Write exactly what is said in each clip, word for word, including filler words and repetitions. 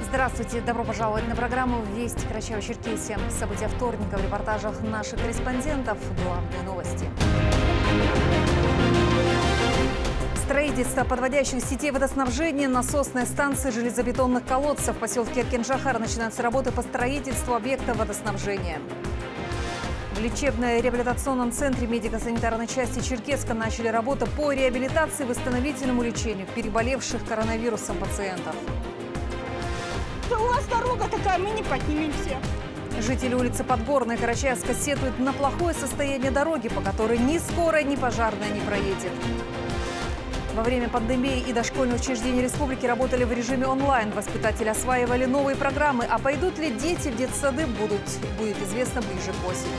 Здравствуйте, добро пожаловать на программу «Вести Карачаево-Черкесия». События вторника в репортажах наших корреспондентов. Главные новости. Строительство подводящих сетей водоснабжения, насосной станции, железобетонных колодцев. В поселке Эркен-Шахар начинаются работы по строительству объекта водоснабжения. В лечебно-реабилитационном центре медико-санитарной части Черкесска начали работу по реабилитации и восстановительному лечению переболевших коронавирусом пациентов. Да у вас дорога такая, мы не поднимемся. Жители улицы Подгорной Карачаевска сетуют на плохое состояние дороги, по которой ни скорая, ни пожарная не проедет. Во время пандемии и дошкольные учреждения республики работали в режиме онлайн. Воспитатели осваивали новые программы. А пойдут ли дети в детсады, будут, будет известно ближе к осени.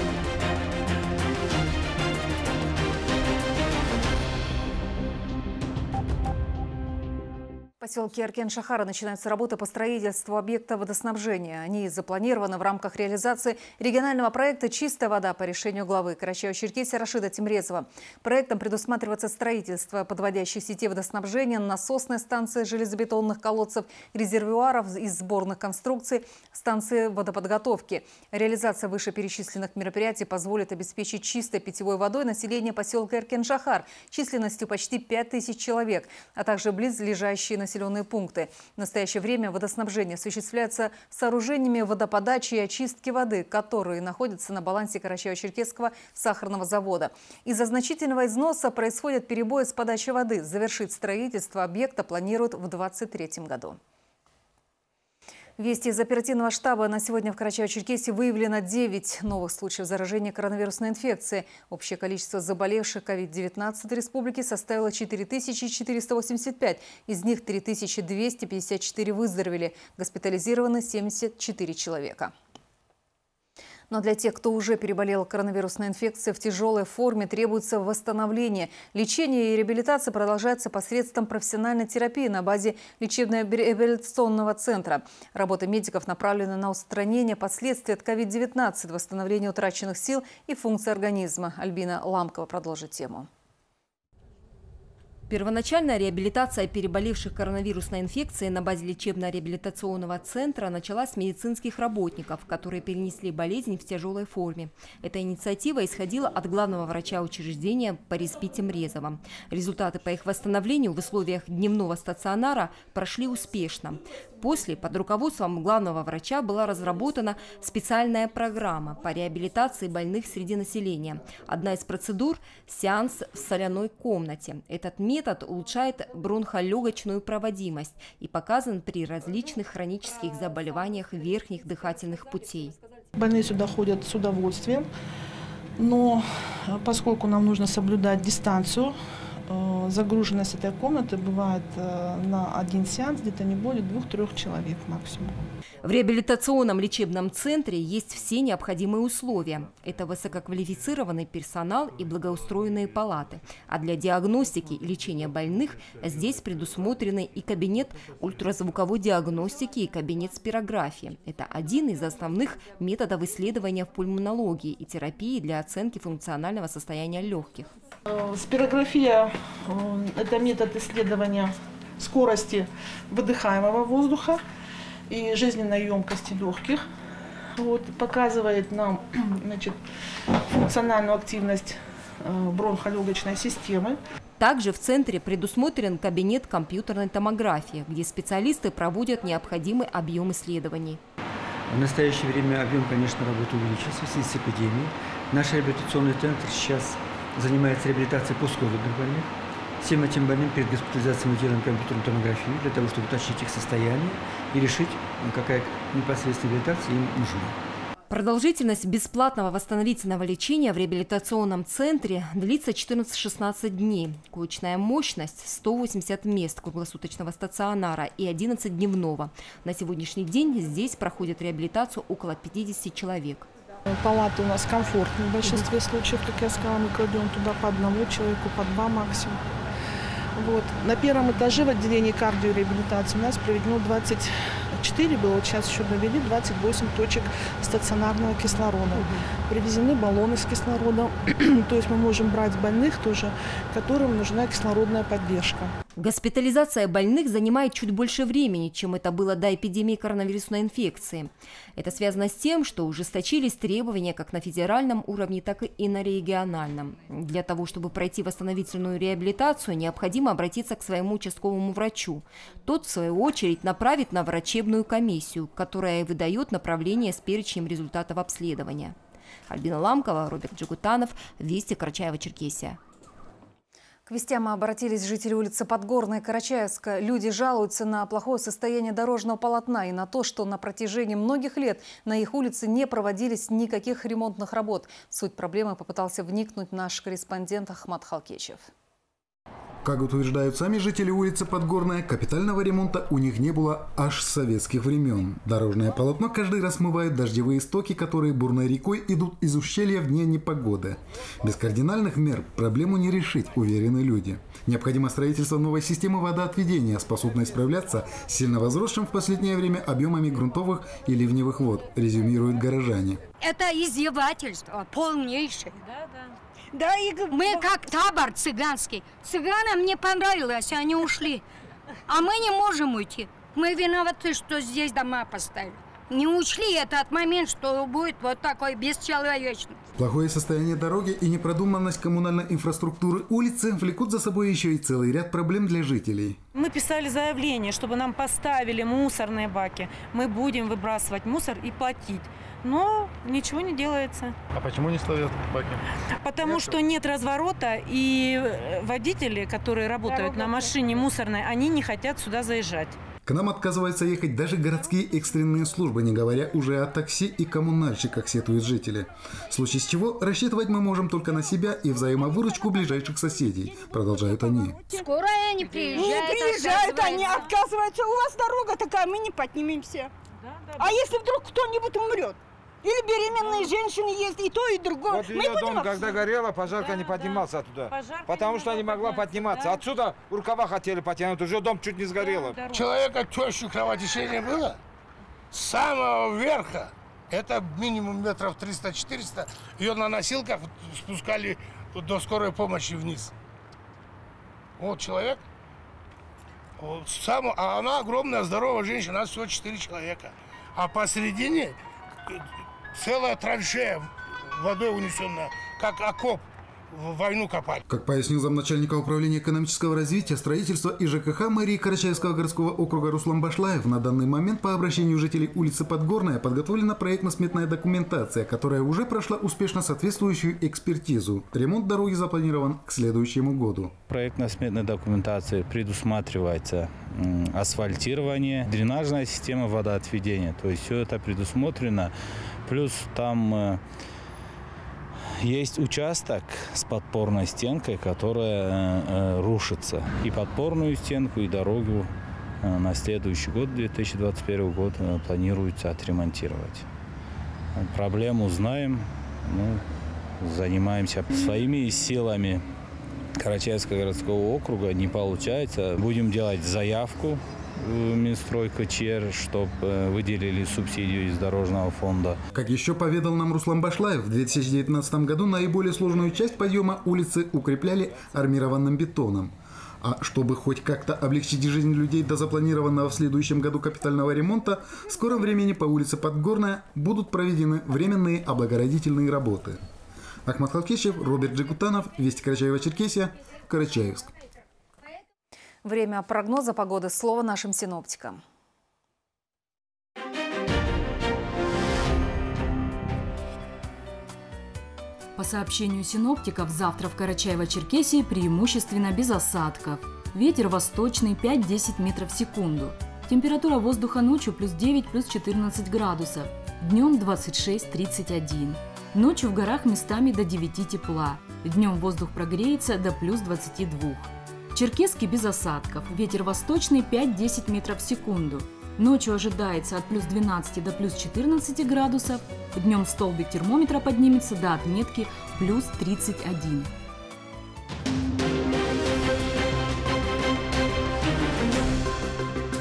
В поселке Эркен-Шахара начинаются работы по строительству объекта водоснабжения. Они запланированы в рамках реализации регионального проекта «Чистая вода» по решению главы Карачаево-Черкесии Рашида Тимрезова. Проектом предусматривается строительство подводящих сетей водоснабжения, насосной станции, железобетонных колодцев, резервуаров из сборных конструкций, станции водоподготовки. Реализация вышеперечисленных мероприятий позволит обеспечить чистой питьевой водой население поселка Эркен-Шахар численностью почти пять тысяч человек, а также близлежащие населенные населенные пункты. В настоящее время водоснабжение осуществляется сооружениями водоподачи и очистки воды, которые находятся на балансе Карачаево-Черкесского сахарного завода. Из-за значительного износа происходят перебои с подачей воды. Завершить строительство объекта планируют в две тысячи двадцать третьем году. Вести из оперативного штаба. На сегодня в Карачаево-Черкесии выявлено девять новых случаев заражения коронавирусной инфекцией. Общее количество заболевших ковид девятнадцать в республике составило четыре тысячи четыреста восемьдесят пять. Из них три тысячи двести пятьдесят четыре выздоровели. Госпитализированы семьдесят четыре человека. Но для тех, кто уже переболел коронавирусной инфекцией в тяжелой форме, требуется восстановление. Лечение и реабилитация продолжается посредством профессиональной терапии на базе лечебно-реабилитационного центра. Работа медиков направлена на устранение последствий от ковид девятнадцать, восстановление утраченных сил и функций организма. Альбина Ламкова продолжит тему. Первоначальная реабилитация переболевших коронавирусной инфекцией на базе лечебно-реабилитационного центра началась с медицинских работников, которые перенесли болезнь в тяжелой форме. Эта инициатива исходила от главного врача учреждения Париспи Тимрезова. Результаты по их восстановлению в условиях дневного стационара прошли успешно. После, под руководством главного врача, была разработана специальная программа по реабилитации больных среди населения. Одна из процедур – сеанс в соляной комнате. Этот метод улучшает бронхолегочную проводимость и показан при различных хронических заболеваниях верхних дыхательных путей. Больные сюда ходят с удовольствием, но поскольку нам нужно соблюдать дистанцию, загруженность этой комнаты бывает на один сеанс где-то не более двух-трех человек максимум. В реабилитационном лечебном центре есть все необходимые условия. Это высококвалифицированный персонал и благоустроенные палаты. А для диагностики и лечения больных здесь предусмотрены и кабинет ультразвуковой диагностики, и кабинет спирографии. Это один из основных методов исследования в пульмонологии и терапии для оценки функционального состояния легких. Спирография – это метод исследования скорости выдыхаемого воздуха и жизненной емкости легких. Вот, показывает нам, значит, функциональную активность бронхолегочной системы. Также в центре предусмотрен кабинет компьютерной томографии, где специалисты проводят необходимый объем исследований. В настоящее время объем, конечно, работы увеличился в связи с эпидемией. Наш реабилитационный центр сейчас занимается реабилитацией постковидных больных. Всем этим больным перед госпитализацией мы делаем компьютерную томографию для того, чтобы уточнить их состояние и решить, какая непосредственная реабилитация им нужна. Продолжительность бесплатного восстановительного лечения в реабилитационном центре длится четырнадцать-шестнадцать дней. Коечная мощность – сто восемьдесят мест круглосуточного стационара и одиннадцать дневного. На сегодняшний день здесь проходит реабилитацию около пятидесяти человек. Палаты у нас комфортные в большинстве случаев, как я сказала, мы кладем туда по одному человеку, по два максимум. Вот. На первом этаже в отделении кардиореабилитации у нас проведено двадцать четыре было, вот сейчас еще довели двадцать восемь точек стационарного кислорода. Привезены баллоны с кислородом, то есть мы можем брать больных тоже, которым нужна кислородная поддержка. Госпитализация больных занимает чуть больше времени, чем это было до эпидемии коронавирусной инфекции. Это связано с тем, что ужесточились требования как на федеральном уровне, так и на региональном. Для того, чтобы пройти восстановительную реабилитацию, необходимо обратиться к своему участковому врачу. Тот, в свою очередь, направит на врачебную комиссию, которая выдает направление с перечнем результатов обследования. Альбина Ламкова, Роберт Джигутанов, Вести, Карачаево-Черкесия. К вестям обратились жители улицы Подгорной, Карачаевска. Люди жалуются на плохое состояние дорожного полотна и на то, что на протяжении многих лет на их улице не проводились никаких ремонтных работ. В суть проблемы попытался вникнуть наш корреспондент Ахмат Халкечев. Как утверждают сами жители улицы Подгорная, капитального ремонта у них не было аж с советских времен. Дорожное полотно каждый раз смывают дождевые стоки, которые бурной рекой идут из ущелья в дни непогоды. Без кардинальных мер проблему не решить, уверены люди. Необходимо строительство новой системы водоотведения, способной справляться с сильно возросшим в последнее время объемами грунтовых и ливневых вод, резюмируют горожане. Это издевательство полнейшее. Да, да. Да, и... Мы как табор цыганский. Цыганам не понравилось, они ушли. А мы не можем уйти. Мы виноваты, что здесь дома поставили. Не учли этот момент, что будет вот такой бесчеловечный. Плохое состояние дороги и непродуманность коммунальной инфраструктуры улицы влекут за собой еще и целый ряд проблем для жителей. Мы писали заявление, чтобы нам поставили мусорные баки. Мы будем выбрасывать мусор и платить. Но ничего не делается. А почему не ставят баки? Потому нет. что нет разворота, и водители, которые работают Дорога на машине мусорной, они не хотят сюда заезжать. К нам отказываются ехать даже городские экстренные службы, не говоря уже о такси и коммунальщиках, сетуют жители. В случае с чего рассчитывать мы можем только на себя и взаимовыручку ближайших соседей, продолжают они. Скоро они приезжают. Не приезжают они, отказываются. У вас дорога такая, мы не поднимемся. Да, да, а да. если вдруг кто-нибудь умрет? Или беременные женщины есть, и то, и другое. Вот ее дом, когда горело, пожарка да, не поднимался да. оттуда. Пожарка потому не что не могла подниматься. Да. Отсюда рукава хотели потянуть, уже дом чуть не сгорело. Да, человека тещу кровотечение было с самого верха. Это минимум метров триста-четыреста. Ее на носилках спускали до скорой помощи вниз. Вот человек. Вот, сам, а она огромная, здоровая женщина, у нас всего четыре человека. А посередине целая траншея, водой унесенная, как окоп, в войну копать. Как пояснил замначальника управления экономического развития, строительства и ЖКХ мэрии Карачаевского городского округа Руслан Башлаев, на данный момент по обращению жителей улицы Подгорная подготовлена проектно-сметная документация, которая уже прошла успешно соответствующую экспертизу. Ремонт дороги запланирован к следующему году. Проектно-сметной документации предусматривается асфальтирование, дренажная система, водоотведения. То есть все это предусмотрено. Плюс там есть участок с подпорной стенкой, которая э, рушится. И подпорную стенку, и дорогу э, на следующий год, две тысячи двадцать первый год, э, планируется отремонтировать. Проблему знаем, ну, занимаемся своими силами. Карачаевского городского округа не получается. Будем делать заявку в Минстройка ЧР, чтобы выделили субсидию из дорожного фонда. Как еще поведал нам Руслан Башлаев, в две тысячи девятнадцатом году наиболее сложную часть подъема улицы укрепляли армированным бетоном. А чтобы хоть как-то облегчить жизнь людей до запланированного в следующем году капитального ремонта, в скором времени по улице Подгорная будут проведены временные облагородительные работы. Ахмат Халкечев, Роберт Джигутанов, Вести, Карачаево-Черкесия, Карачаевск. Время прогноза погоды. Слово нашим синоптикам. По сообщению синоптиков, завтра в Карачаево-Черкесии преимущественно без осадков. Ветер восточный пять-десять метров в секунду. Температура воздуха ночью плюс девять, плюс четырнадцать градусов. Днем двадцать шесть — тридцать один. Ночью в горах местами до девяти тепла. Днем воздух прогреется до плюс двадцати двух. Черкесский без осадков. Ветер восточный пять-десять метров в секунду. Ночью ожидается от плюс двенадцати до плюс четырнадцати градусов. Днем столбик термометра поднимется до отметки плюс тридцать один.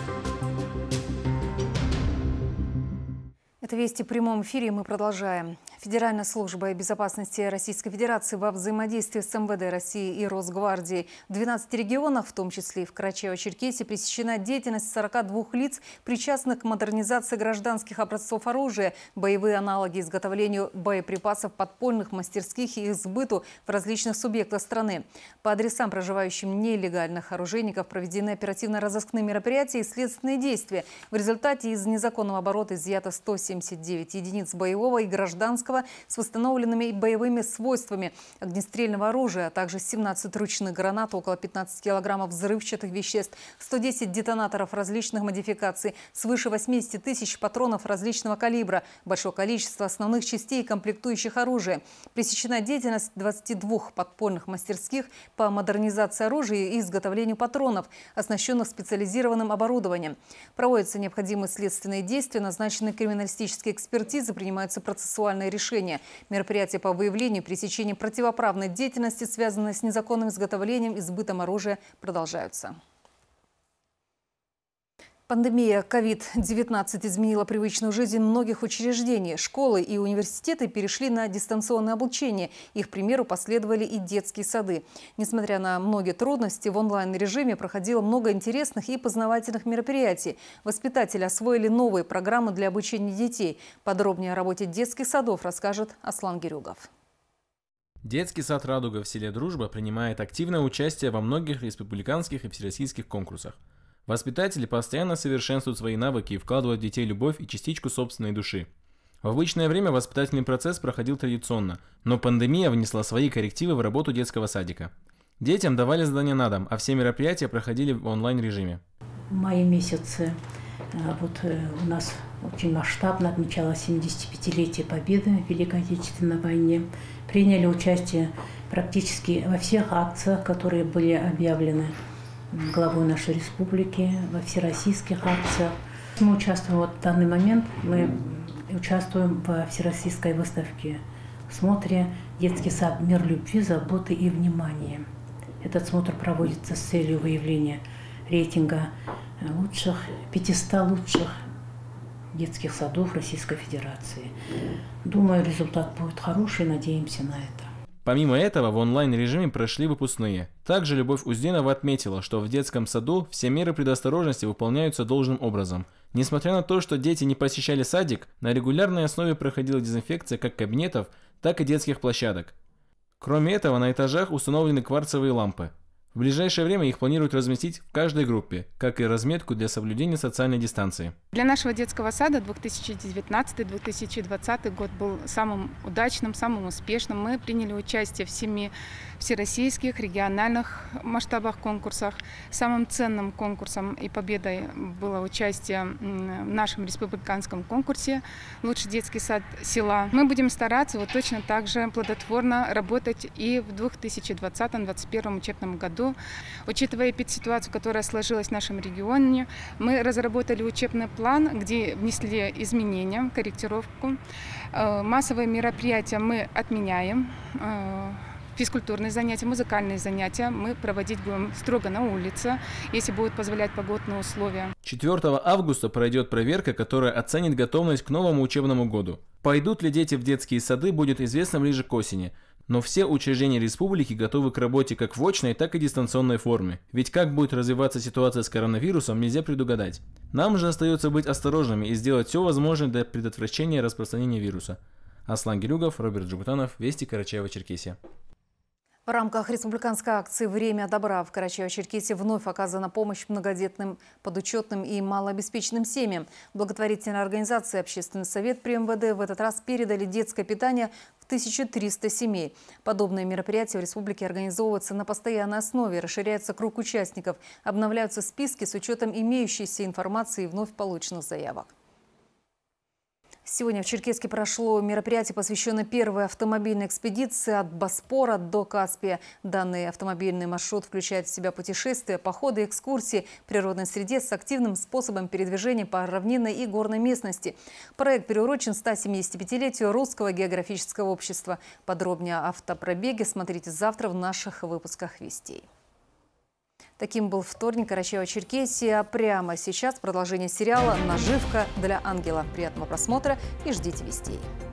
Это «Вести» в прямом эфире. Мы продолжаем. Федеральная служба безопасности Российской Федерации во взаимодействии с эм вэ дэ России и Росгвардией в двенадцати регионах, в том числе и в Карачаево-Черкесии, пресечена деятельность сорока двух лиц, причастных к модернизации гражданских образцов оружия, боевые аналоги, изготовлению боеприпасов, подпольных мастерских и их сбыту в различных субъектах страны. По адресам проживающим нелегальных оружейников проведены оперативно-розыскные мероприятия и следственные действия. В результате из незаконного оборота изъято сто семьдесят девять единиц боевого и гражданского с восстановленными боевыми свойствами огнестрельного оружия, а также семнадцать ручных гранат, около пятнадцати килограммов взрывчатых веществ, сто десять детонаторов различных модификаций, свыше восьмидесяти тысяч патронов различного калибра, большое количество основных частей и комплектующих оружия. Пресечена деятельность двадцати двух подпольных мастерских по модернизации оружия и изготовлению патронов, оснащенных специализированным оборудованием. Проводятся необходимые следственные действия, назначены криминалистические экспертизы, принимаются процессуальные решения. Мероприятия по выявлению и пресечению противоправной деятельности, связанной с незаконным изготовлением и сбытом оружия, продолжаются. Пандемия ковид девятнадцать изменила привычную жизнь многих учреждений. Школы и университеты перешли на дистанционное обучение. Их примеру последовали и детские сады. Несмотря на многие трудности, в онлайн-режиме проходило много интересных и познавательных мероприятий. Воспитатели освоили новые программы для обучения детей. Подробнее о работе детских садов расскажет Аслан Герюгов. Детский сад «Радуга» в селе Дружба принимает активное участие во многих республиканских и всероссийских конкурсах. Воспитатели постоянно совершенствуют свои навыки и вкладывают в детей любовь и частичку собственной души. В обычное время воспитательный процесс проходил традиционно, но пандемия внесла свои коррективы в работу детского садика. Детям давали задания на дом, а все мероприятия проходили в онлайн-режиме. В мае месяце вот, у нас очень масштабно отмечалось семидесятипятилетие Победы в Великой Отечественной войне. Приняли участие практически во всех акциях, которые были объявлены главой нашей республики, во всероссийских акциях. Мы участвуем вот в данный момент, мы участвуем во всероссийской выставке в смотре «Детский сад. Мир любви, заботы и внимания». Этот смотр проводится с целью выявления рейтинга лучших, пятисот лучших детских садов Российской Федерации. Думаю, результат будет хороший, надеемся на это. Помимо этого, в онлайн-режиме прошли выпускные. Также Любовь Узденова отметила, что в детском саду все меры предосторожности выполняются должным образом. Несмотря на то, что дети не посещали садик, на регулярной основе проходила дезинфекция как кабинетов, так и детских площадок. Кроме этого, на этажах установлены кварцевые лампы. В ближайшее время их планируют разместить в каждой группе, как и разметку для соблюдения социальной дистанции. Для нашего детского сада две тысячи девятнадцатый — две тысячи двадцатый год был самым удачным, самым успешным. Мы приняли участие в семи всероссийских, региональных масштабах конкурсах. Самым ценным конкурсом и победой было участие в нашем республиканском конкурсе «Лучший детский сад села». Мы будем стараться вот точно так же плодотворно работать и в две тысячи двадцатом — две тысячи двадцать первом учебном году. Учитывая эпидситуацию, которая сложилась в нашем регионе, мы разработали учебный план, где внесли изменения, корректировку. Массовые мероприятия мы отменяем. Физкультурные занятия, музыкальные занятия мы проводить будем строго на улице, если будут позволять погодные условия. четвёртого августа пройдет проверка, которая оценит готовность к новому учебному году. Пойдут ли дети в детские сады, будет известно ближе к осени. Но все учреждения республики готовы к работе как в очной, так и дистанционной форме. Ведь как будет развиваться ситуация с коронавирусом, нельзя предугадать. Нам же остается быть осторожными и сделать все возможное для предотвращения распространения вируса. Аслан Герюгов, Роберт Джигутанов, Вести, Карачаево-Черкесия. В рамках республиканской акции «Время добра» в Карачаево-Черкесии вновь оказана помощь многодетным, подучетным и малообеспеченным семьям. Благотворительная организация «Общественный совет» при эм вэ дэ в этот раз передали детское питание в тысячу триста семей. Подобные мероприятия в республике организовываются на постоянной основе, расширяется круг участников, обновляются списки с учетом имеющейся информации и вновь полученных заявок. Сегодня в Черкесске прошло мероприятие, посвященное первой автомобильной экспедиции от Боспора до Каспия. Данный автомобильный маршрут включает в себя путешествия, походы, экскурсии в природной среде с активным способом передвижения по равнинной и горной местности. Проект приурочен ста семидесятипятилетию Русского географического общества. Подробнее о автопробеге смотрите завтра в наших выпусках «Вестей». Таким был вторник Карачаево-Черкесия. Прямо сейчас продолжение сериала «Наживка для ангела». Приятного просмотра и ждите вестей.